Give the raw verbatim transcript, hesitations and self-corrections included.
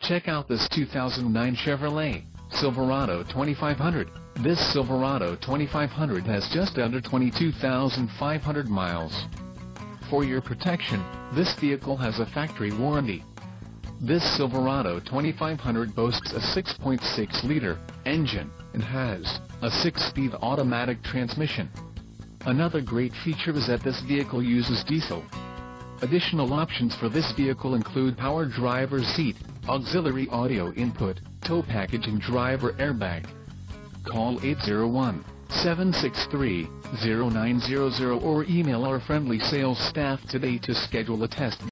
Check out this two thousand nine Chevrolet Silverado twenty-five hundred. This Silverado twenty-five hundred has just under twenty-two thousand five hundred miles. For your protection, this vehicle has a factory warranty. This Silverado twenty-five hundred boasts a six point six liter engine and has a six-speed automatic transmission. Another great feature is that this vehicle uses diesel. Additional options for this vehicle include power driver's seat, auxiliary audio input, tow package and driver airbag. Call eight zero one, seven six three, zero nine zero zero or email our friendly sales staff today to schedule a test